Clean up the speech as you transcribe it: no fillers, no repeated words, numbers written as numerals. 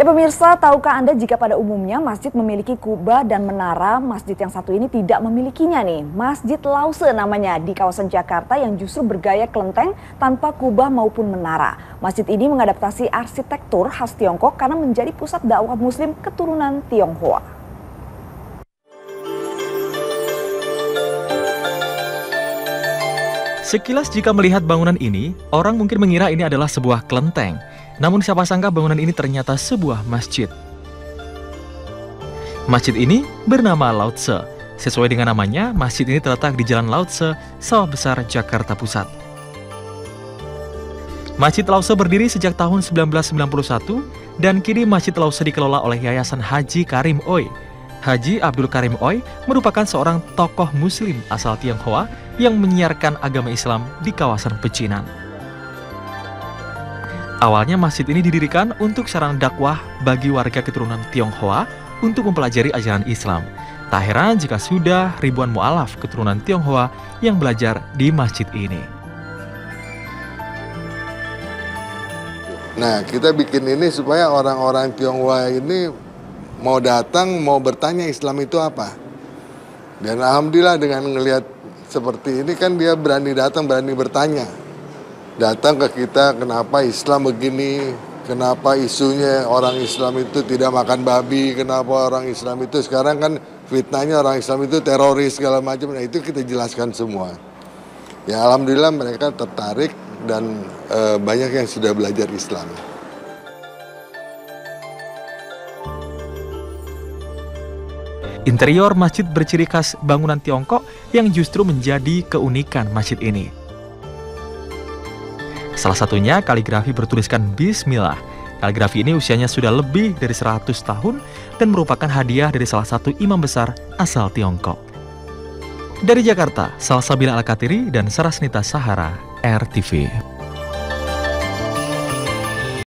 Pemirsa, tahukah Anda jika pada umumnya masjid memiliki kubah dan menara, masjid yang satu ini tidak memilikinya nih. Masjid Lause namanya di kawasan Jakarta yang justru bergaya kelenteng tanpa kubah maupun menara. Masjid ini mengadaptasi arsitektur khas Tiongkok karena menjadi pusat dakwah muslim keturunan Tionghoa. Sekilas jika melihat bangunan ini, orang mungkin mengira ini adalah sebuah kelenteng. Namun siapa sangka bangunan ini ternyata sebuah masjid. Masjid ini bernama Lause. Sesuai dengan namanya, masjid ini terletak di Jalan Lause, Sawah Besar, Jakarta Pusat. Masjid Lause berdiri sejak tahun 1991 dan kini Masjid Lause dikelola oleh Yayasan Haji Karim Oi. Haji Abdul Karim Oi merupakan seorang tokoh muslim asal Tionghoa yang menyiarkan agama Islam di kawasan pecinan. Awalnya masjid ini didirikan untuk sarana dakwah bagi warga keturunan Tionghoa untuk mempelajari ajaran Islam. Tak heran jika sudah ribuan mu'alaf keturunan Tionghoa yang belajar di masjid ini. Nah, kita bikin ini supaya orang-orang Tionghoa ini mau datang, mau bertanya Islam itu apa. Dan alhamdulillah dengan ngelihat seperti ini kan dia berani datang, berani bertanya. Datang ke kita, kenapa Islam begini, kenapa isunya orang Islam itu tidak makan babi, kenapa orang Islam itu sekarang kan fitnahnya orang Islam itu teroris segala macam. Nah itu kita jelaskan semua. Ya alhamdulillah mereka tertarik dan banyak yang sudah belajar Islam. Interior masjid berciri khas bangunan Tiongkok yang justru menjadi keunikan masjid ini. Salah satunya kaligrafi bertuliskan Bismillah. Kaligrafi ini usianya sudah lebih dari 100 tahun dan merupakan hadiah dari salah satu imam besar asal Tiongkok. Dari Jakarta, Salsabila Al-Katiri dan Sarasnita Sahara, RTV.